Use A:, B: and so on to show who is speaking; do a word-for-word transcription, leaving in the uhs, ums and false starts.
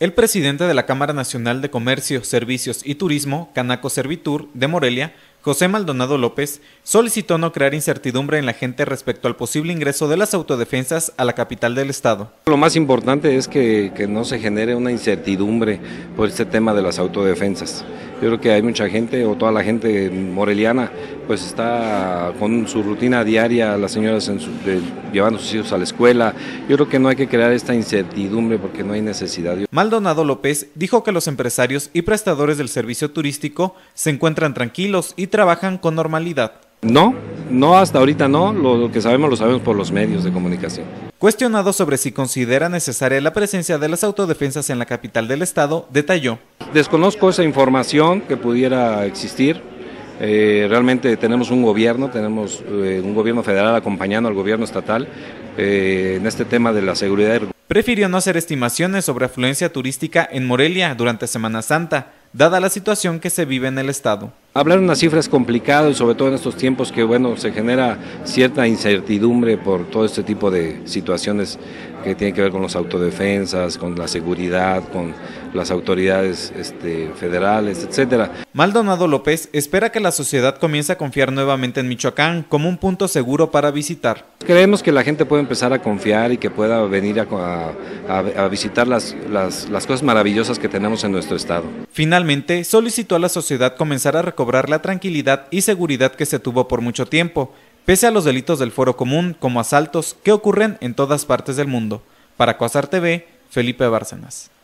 A: El presidente de la Cámara Nacional de Comercio, Servicios y Turismo, Canaco Servitur, de Morelia, José Maldonado López, solicitó no crear incertidumbre en la gente respecto al posible ingreso de las autodefensas a la capital del estado.
B: Lo más importante es que, que no se genere una incertidumbre por este tema de las autodefensas. Yo creo que hay mucha gente, o toda la gente moreliana, pues está con su rutina diaria, las señoras en su, de, llevando a sus hijos a la escuela. Yo creo que no hay que crear esta incertidumbre porque no hay necesidad.
A: Maldonado López dijo que los empresarios y prestadores del servicio turístico se encuentran tranquilos y trabajan con normalidad.
B: No, no hasta ahorita no, lo, lo que sabemos lo sabemos por los medios de comunicación.
A: Cuestionado sobre si considera necesaria la presencia de las autodefensas en la capital del estado, detalló:
B: desconozco esa información que pudiera existir. Eh, realmente tenemos un gobierno, tenemos eh, un gobierno federal acompañando al gobierno estatal eh, en este tema de la seguridad.
A: Prefirió no hacer estimaciones sobre afluencia turística en Morelia durante Semana Santa, dada la situación que se vive en el estado.
B: Hablar de una cifra es complicado y sobre todo en estos tiempos que bueno se genera cierta incertidumbre por todo este tipo de situaciones que tienen que ver con las autodefensas, con la seguridad, con las autoridades este, federales, etcétera.
A: Maldonado López espera que la sociedad comience a confiar nuevamente en Michoacán como un punto seguro para visitar.
B: Creemos que la gente puede empezar a confiar y que pueda venir a, a, a visitar las, las, las cosas maravillosas que tenemos en nuestro estado.
A: Finalmente, solicitó a la sociedad comenzar a recobrar la tranquilidad y seguridad que se tuvo por mucho tiempo, pese a los delitos del fuero común como asaltos que ocurren en todas partes del mundo. Para Cuasar T V, Felipe Bárcenas.